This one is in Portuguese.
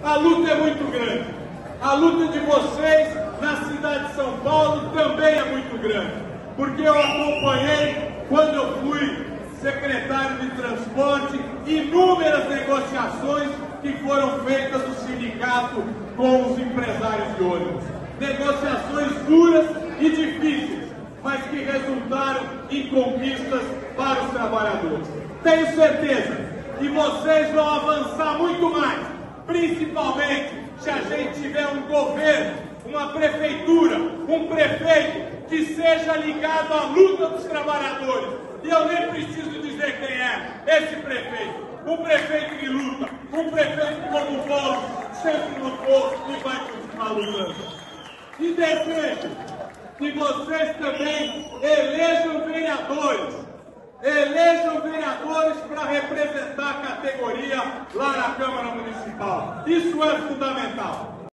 A luta é muito grande. A luta de vocês na cidade de São Paulo também é muito grande. Porque eu acompanhei, quando eu fui secretário de transporte, inúmeras negociações que foram feitas no sindicato com os empresários de ônibus. Negociações duras e difíceis, mas que resultaram em conquistas para os trabalhadores. Tenho certeza que vocês vão avançar muito mais, principalmente se a gente tiver um governo, uma prefeitura, um prefeito que seja ligado à luta dos trabalhadores. E eu nem preciso dizer quem é esse prefeito. Um prefeito que luta, um prefeito como o Paulo sempre lutou e vai continuar lutando. E desejo que vocês também elejam vereadores para representar a categoria lá na Câmara Municipal. Isso é fundamental.